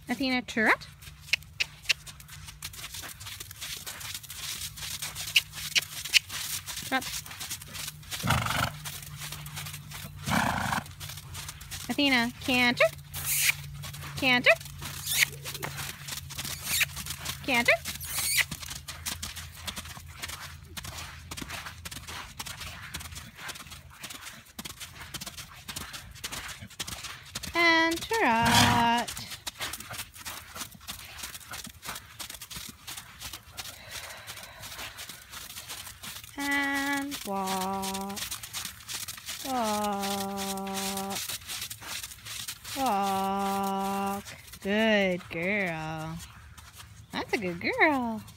Athena, trot. Trot. Athena, canter. Canter. Canter. And trot. And walk. Walk. Walk. Good girl. That's a good girl.